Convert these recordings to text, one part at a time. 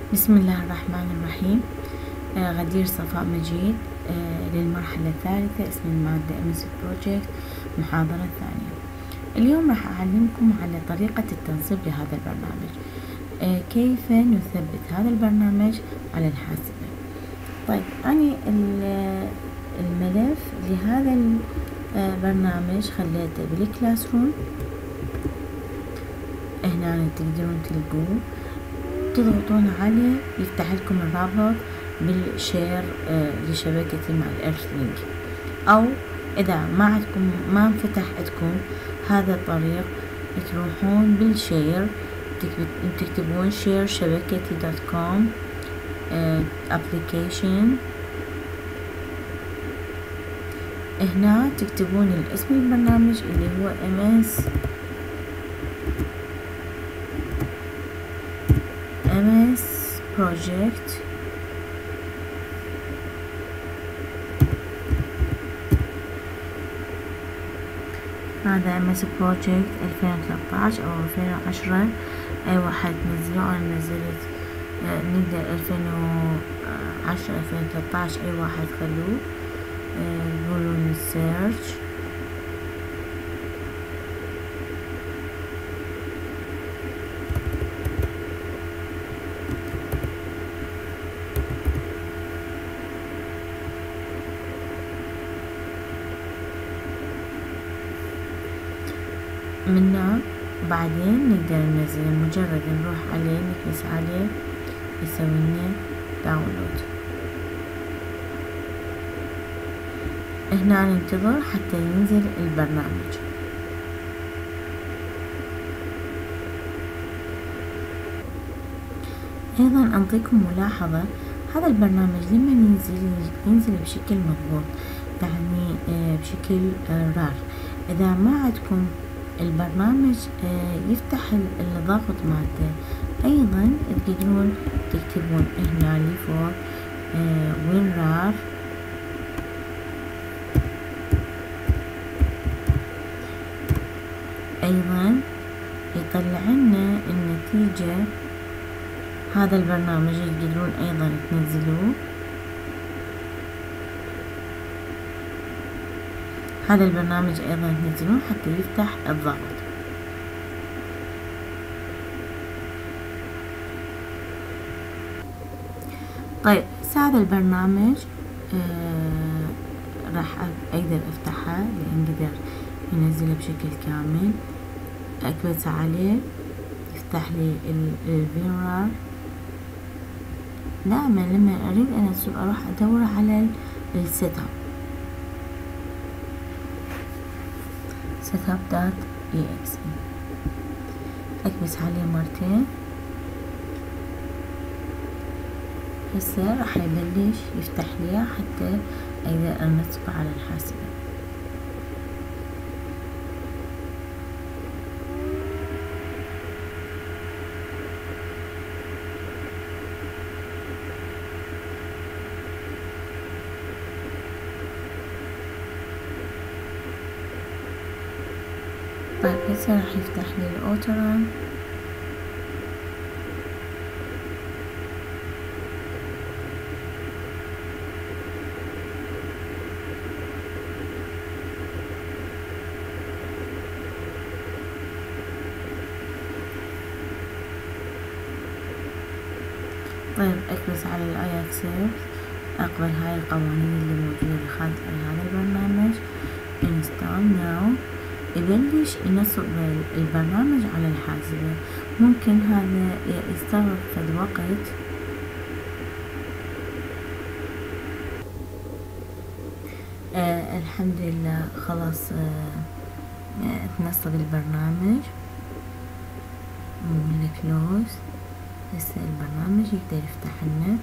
بسم الله الرحمن الرحيم. غدير صفاء مجيد، للمرحلة الثالثة، اسم المادة MS Project، محاضرة ثانية. اليوم راح أعلمكم على طريقة التنصيب لهذا البرنامج، كيف نثبت هذا البرنامج على الحاسبة. طيب، أنا الملف لهذا البرنامج خليته بالكلاس روم. هنا تقدرون تلقوه، تضغطون عليه يفتح لكم الرابط بالشير لشبكتي مع الإيرث لينك، أو إذا ما انفتح عندكم هذا الطريق تروحون بالشير تكتبون شير شبكتي .com application. هنا تكتبون الاسم البرنامج اللي هو MS Project. هذا MS Project 2013 أو 2010، أي واحد تنزلوه. أنا نزلت نقدر 2010 2013، أي واحد خلوه. قولون السيرش. منا بعدين نقدر ننزل، مجرد نروح عليه نكبس عليه يسوي لنا داونلود. هنا ننتظر حتى ينزل البرنامج. ايضا انطيكم ملاحظة، هذا البرنامج لما ينزل بشكل مضغوط، يعني بشكل رار. اذا ما عندكم البرنامج يفتح الضغط مالته، ايضا تقدرون تكتبون هنا لي فوق WinRAR، ايضا يطلع لنا النتيجة. هذا البرنامج تقدرون ايضا تنزلوه. هذا البرنامج ايضا تنزلوه حتى يفتح الضغط. طيب، هذا البرنامج راح اقدر افتحه لان قدر ينزله بشكل كامل. اكبس عليه يفتح لي الفيرار. دائما لما اريد ان اروح ادور على السيت اب.exe، اكبس عليه مرتين. هسه راح يبلش يفتح لي حتى اقدر انصبه على الحاسبة. طيب، هسه راح يفتح لي الأوتوران. طيب، اكبس على الIAC، اقبل هاي القوانين اللي موجودة خارج هذا البرنامج. install now. يبلش ينصب البرنامج على الحاسبة. ممكن هذا يستغرق فد وقت. الحمد لله خلاص تنصب البرنامج. نقول كلوز. هسه البرنامج يقدر يفتح لنا.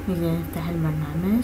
نقدر نفتح البرنامج.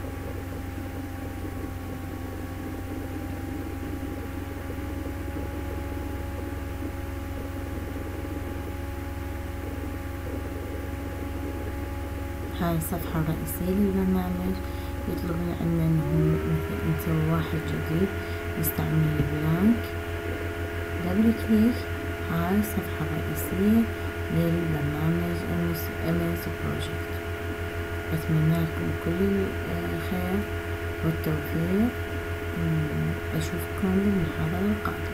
هاي الصفحة الرئيسية للبرنامج. يطلب عنا انه نسوي واحد جديد نستعمل البلانك. دبل كليك. هاي الصفحة الرئيسية للبرنامج MS بروجكت. أتمنى لكم كل الخير والتوفيق. أشوفكم بالمحاضرة القادمة.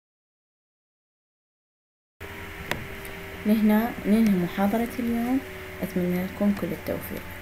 لهنا ننهي محاضرة اليوم. أتمنى لكم كل التوفيق.